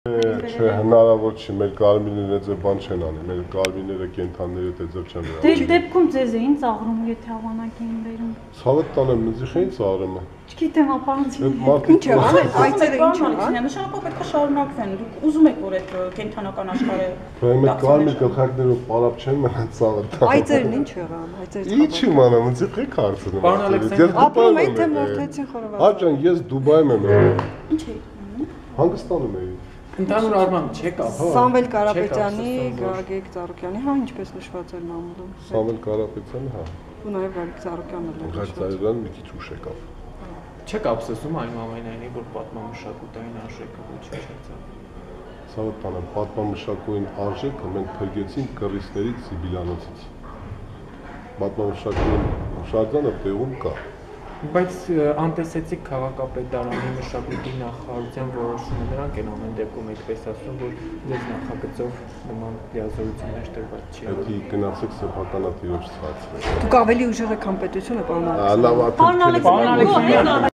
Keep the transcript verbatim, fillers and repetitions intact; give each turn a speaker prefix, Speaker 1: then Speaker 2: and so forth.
Speaker 1: Չէ, հնարավոր չի, մեր կարմիրները ձեր բան չեն անի, մեր կարմիրները կենթանները դե ձեր չեն վերաբերում։
Speaker 2: Դե դեպքում ձեզ էին ծաղրում, եթե հավանակ էին բերում։
Speaker 1: Ցավը տանեմ, ինձ էին ծաղրում։
Speaker 2: Չգիտեմ, ապարանցին։
Speaker 1: Ինչ
Speaker 3: է, այցերը ինչ է։
Speaker 4: Նշանակով պետք է շարունակվեն։ Դուք ուզում եք, որ այդ կենթանական աշխարհը
Speaker 1: Բայց մեր կարմիր գլխարկներով պարապ չեն մնաց ծաղր տան։
Speaker 3: Այցերն ինչ եղան, այցերից։
Speaker 1: Ինչ իմանամ, ինձ եք հարցնում։
Speaker 5: Պարոն Ալեքսանդր,
Speaker 3: ապրում եք թե մորթեցին խորոված։
Speaker 1: Աջան, ես Դուբայում եմ եղել։
Speaker 4: ինչ է։
Speaker 1: Հանգստանում էի։
Speaker 5: Ընդհանուր առմամբ չեկա, հա։
Speaker 3: Սամվել Կարապետյանի, Գագիկ Ծառուկյանի, հա, ինչպես նշված էր մամուլում։
Speaker 1: Սամվել Կարապետյանը, հա։
Speaker 3: Ու նաև Գագիկ Ծառուկյանն էլ էր։
Speaker 1: Գագիկ Ծառուկյանը մի քիչ ուշ եկավ։
Speaker 5: Չեք ափսոսում այնուամենայնիվ, որ պատմամշակութային արժեքը ոչինչ չէ։
Speaker 1: Ցավը տանեմ, պատմամշակութային արժեքը մենք փրկեցինք կռիստներից Սիբիլյանոցից։ Պատմամշակութային շրջանը տեղում կա։
Speaker 5: Բայց անտեսեցիք քաղաքապետարանի մշակույթի նախարարության որոշումը, նրանք են ամեն դեպքում այդպես ասում, որ ձեզ նախագծով նման լիազորություններ տրված չի։
Speaker 1: Պետք է գնացեք սեփականատիրոջ ցածր։
Speaker 3: Դուք ավելի ուժեղ եք քան պետությունը, պարոն
Speaker 1: Ալեքսանդր։
Speaker 2: Պարոն Ալեքսանդր,